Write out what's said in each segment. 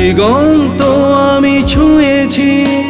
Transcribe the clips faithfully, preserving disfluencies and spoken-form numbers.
দিগন্ত আমি ছুঁয়েছি,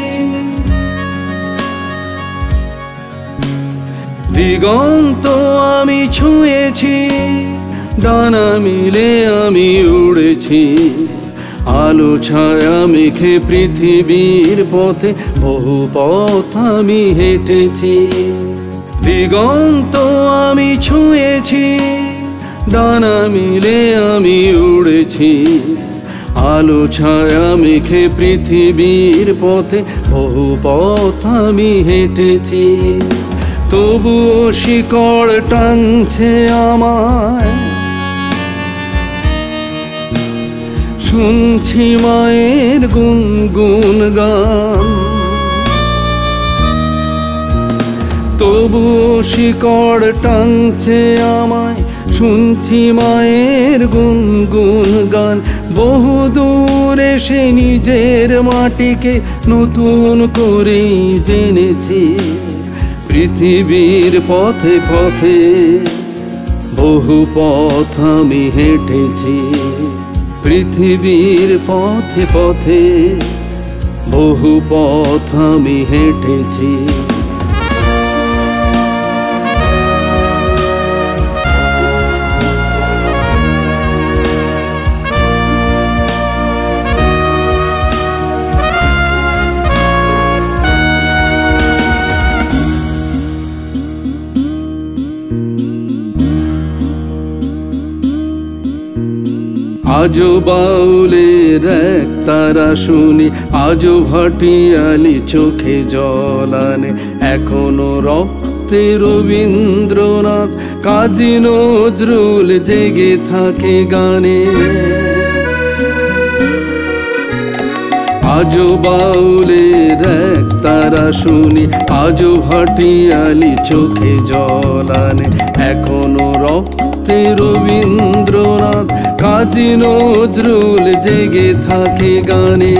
দিগন্ত আমি ছুঁয়েছি, ডানা মিলে আমি উড়েছি, আলো ছায়া মেখে পৃথিবীর পথে বহু পথ আমি হেঁটেছি। দিগন্ত আমি ছুঁয়েছি, ডানা মিলে আমি উড়েছি, আলো ছায়া মেখে পৃথিবীর পথে বহু পথ আমি হেঁটেছি। তবুও শিকড় টানছে আমায়, শুনছি মায়ের গুনগুন গান। তবুও শিকড় টানছে আমায়, শুনছি মায়ের গুনগুন গান। বহু দূর এসে নিজের মাটিকে নতুন করে জেনেছি, পৃথিবীর পথে পথে বহু পথ আমি হেঁটেছি, পৃথিবীর পথে পথে বহু পথ আমি হেঁটেছি। আজও বাউলের এক তারা শুনি, আজও ভাটিয়ালি চোখে জল আনে, এখনো রক্তে রবীন্দ্রনাথ, কাজী নজরুল জেগে থাকে গানে। আজও বাউলের এক তারা শুনি, আজও ভাটিয়ালি চোখে জল আনে, এখনো রক্তে রবীন্দ্রনাথ, কাজী নজরুল জেগে থাকে গানে।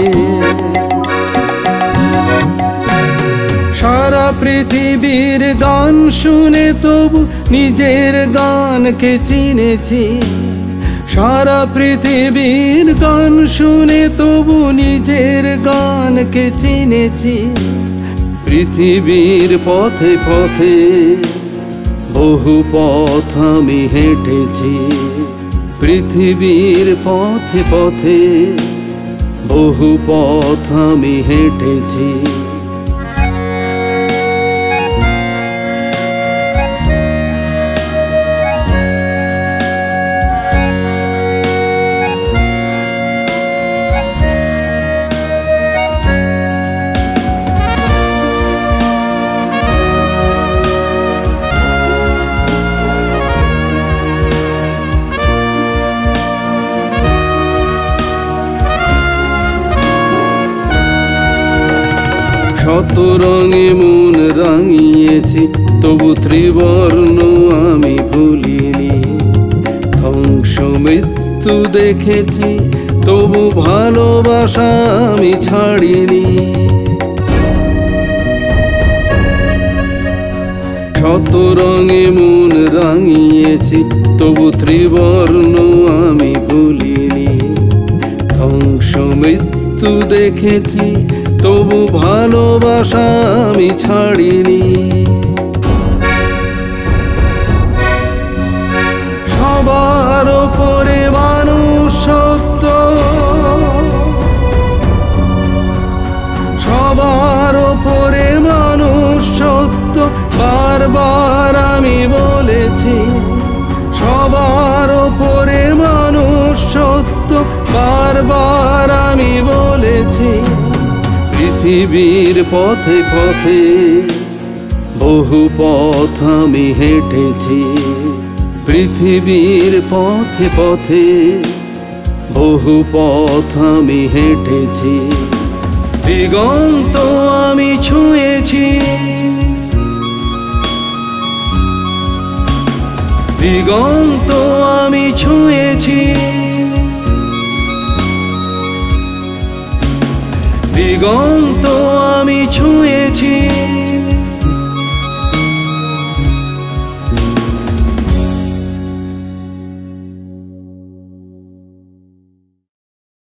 সারা পৃথিবীর গান শুনে তবু নিজের গানকে চিনেছি, সারা পৃথিবীর গান শুনে তবু নিজের গানকে চিনেছি, পৃথিবীর পথে পথে বহু পথ আমি হেঁটেছি, পৃথিবীর পথে পথে বহু পথ আমি হেঁটেছি। শত রঙে মন রাঙিয়েছি, তবু ত্রিবর্ণ আমি ভুলিনি, ধ্বংস মৃত্যু দেখেছি, তবু ভালোবাসা আমি ছাড়িনি। শত রঙে মন রাঙিয়েছি, তবু ত্রিবর্ণ আমি ভুলিনি, ধ্বংস মৃত্যু দেখেছি, তবু ভালোবাসা আমি ছাড়িনি। সবার উপরে মানুষ সত্য, সবার উপরে মানুষ সত্য, বারবার আমি বলেছি, সবার উপরে মানুষ সত্য, বারবার আমি বলেছি। পৃথিবীর পথে পথে বহু পথ আমি হেঁটেছি, পৃথিবীর পথে পথে বহু পথ আমি হেঁটেছি। দিগন্ত আমি ছুঁয়েছি, দিগন্ত আমি ছুঁয়েছি, দিগন্ত আমি ছুঁয়েছি,